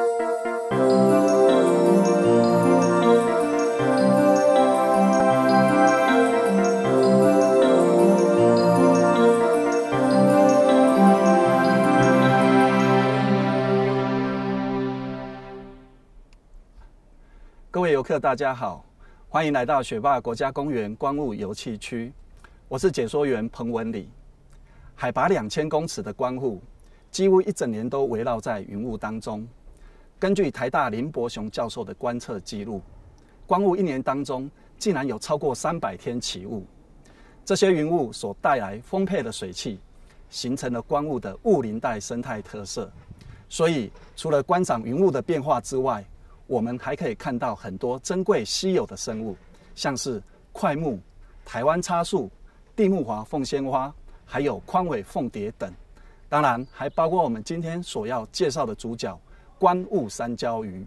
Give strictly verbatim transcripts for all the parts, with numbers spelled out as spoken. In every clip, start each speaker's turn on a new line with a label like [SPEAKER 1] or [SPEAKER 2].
[SPEAKER 1] 各位游客，大家好，欢迎来到雪霸国家公园观雾游憩区。我是解说员彭文礼。海拔两千公尺的观雾，几乎一整年都围绕在云雾当中。根据台大林伯雄教授的观测记录，观雾一年当中竟然有超过三百天起雾。这些云雾所带来丰沛的水汽，形成了观雾的雾林带生态特色。所以，除了观赏云雾的变化之外，我们还可以看到很多珍贵稀有的生物，像是块木、台湾叉树、地木华凤仙花，还有宽尾凤蝶等。当然，还包括我们今天所要介绍的主角——观雾山椒鱼。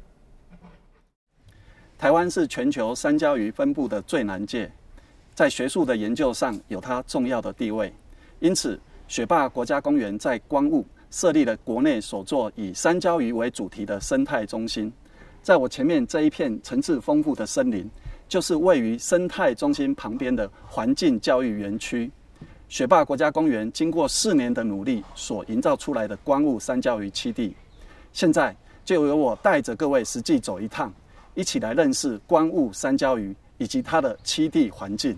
[SPEAKER 1] 台湾是全球山椒鱼分布的最南界，在学术的研究上有它重要的地位。因此，雪霸国家公园在观雾设立了国内首座以山椒鱼为主题的生态中心。在我前面这一片层次丰富的森林，就是位于生态中心旁边的环境教育园区。雪霸国家公园经过四年的努力所营造出来的观雾山椒鱼栖地，现在就由我带着各位实际走一趟，一起来认识观雾山椒鱼以及它的栖地环境。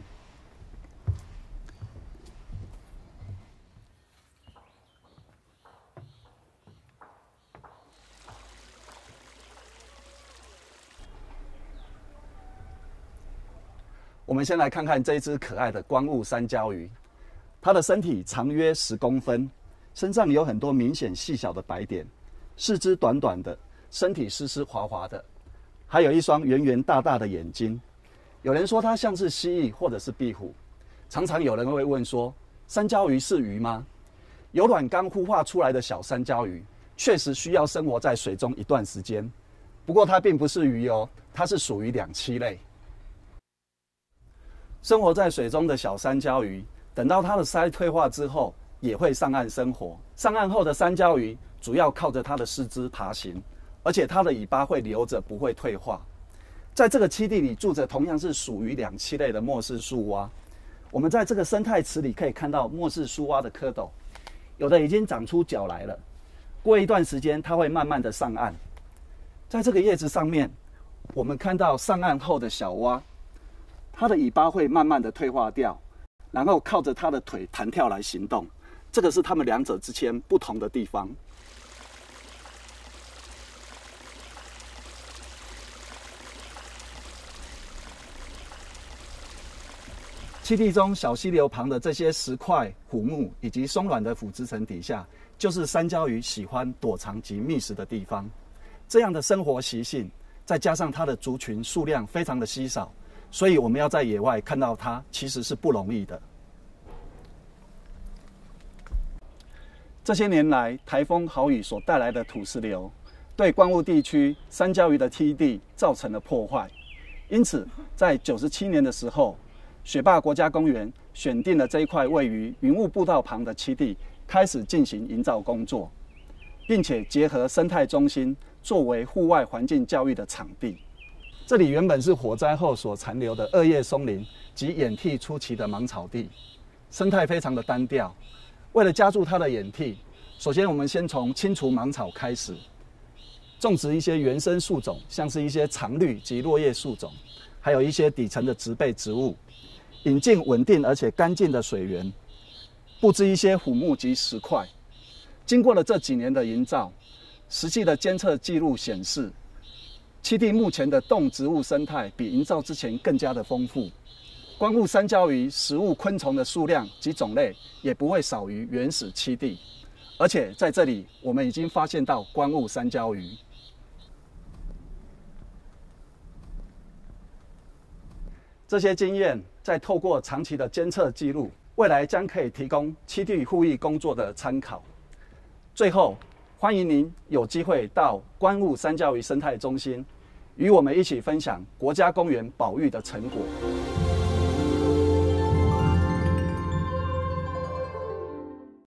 [SPEAKER 1] 我们先来看看这一只可爱的观雾山椒鱼，它的身体长约十公分，身上有很多明显细小的白点，四肢短短的，身体湿湿滑滑的，还有一双圆圆大大的眼睛。有人说它像是蜥蜴或者是壁虎。常常有人会问说，山椒鱼是鱼吗？由卵刚孵化出来的小山椒鱼，确实需要生活在水中一段时间。不过它并不是鱼哦，它是属于两栖类。生活在水中的小山椒鱼，等到它的鳃退化之后，也会上岸生活。上岸后的山椒鱼主要靠着它的四肢爬行，而且它的尾巴会留着，不会退化。在这个栖地里住着同样是属于两栖类的莫氏树蛙。我们在这个生态池里可以看到莫氏树蛙的蝌蚪，有的已经长出脚来了。过一段时间，它会慢慢的上岸。在这个叶子上面，我们看到上岸后的小蛙。它的尾巴会慢慢的退化掉，然后靠着它的腿弹跳来行动，这个是它们两者之间不同的地方。栖地中小溪流旁的这些石块、虎木以及松软的腐殖层底下，就是山椒鱼喜欢躲藏及觅食的地方。这样的生活习性，再加上它的族群数量非常的稀少，所以我们要在野外看到它，其实是不容易的。这些年来，台风豪雨所带来的土石流，对观雾地区山椒鱼的栖地造成了破坏。因此，在九十七年的时候，雪霸国家公园选定了这一块位于云雾步道旁的栖地，开始进行营造工作，并且结合生态中心作为户外环境教育的场地。这里原本是火灾后所残留的二叶松林及演替初期的芒草地，生态非常的单调。为了加速它的演替，首先我们先从清除芒草开始，种植一些原生树种，像是一些常绿及落叶树种，还有一些底层的植被植物，引进稳定而且干净的水源，布置一些虎木及石块。经过了这几年的营造，实际的监测记录显示，栖地目前的动植物生态比营造之前更加的丰富，观雾山椒鱼食物昆虫的数量及种类也不会少于原始栖地，而且在这里我们已经发现到观雾山椒鱼。这些经验再透过长期的监测记录，未来将可以提供栖地护育工作的参考。最后，欢迎您有机会到观雾山椒鱼生态中心，与我们一起分享国家公园保育的成果。